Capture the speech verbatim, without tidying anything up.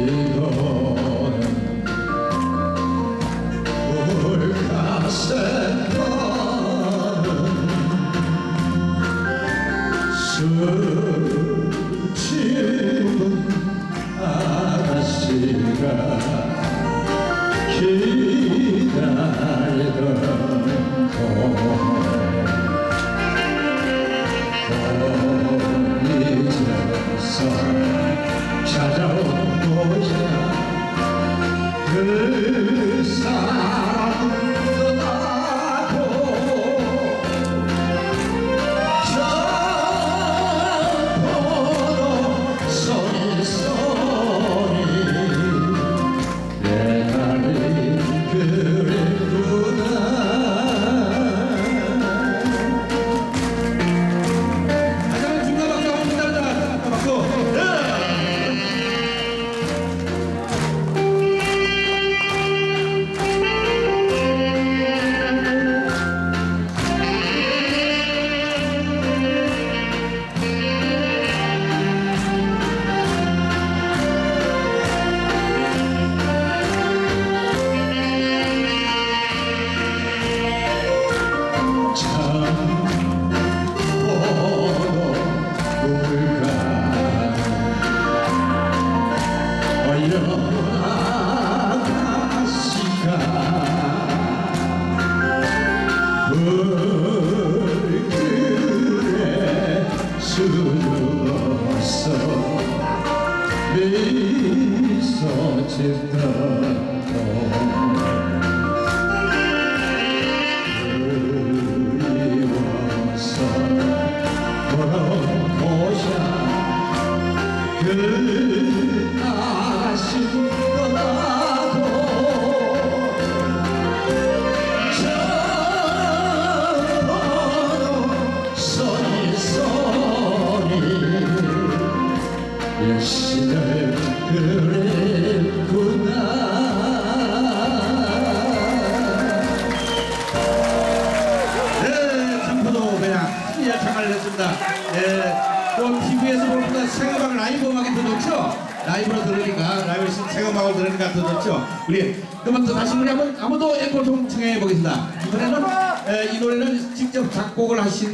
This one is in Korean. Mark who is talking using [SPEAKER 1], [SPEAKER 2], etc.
[SPEAKER 1] 수줍은 아가씨가 기다리던 거리에서 찾아온 거야 그 사람도 나고 얼굴에 수놓았어 미소 짓던 그리워서 돌아온 곳이야 그 아쉽던 나도 시절 그랬구나.
[SPEAKER 2] 네, 장포도 그냥 특이한 장을 했습니다. 네, 또 티비에서 보니까 생음악 라이브 음악이 더 좋죠? 라이브로 들으니까, 라이브 생음악을 들으니까 더 좋죠? 우리 그만 또 다시 우리 한번, 한번 더 앵콜 좀 청해 보겠습니다. 이번에는, 에, 이 노래는 직접 작곡을 하신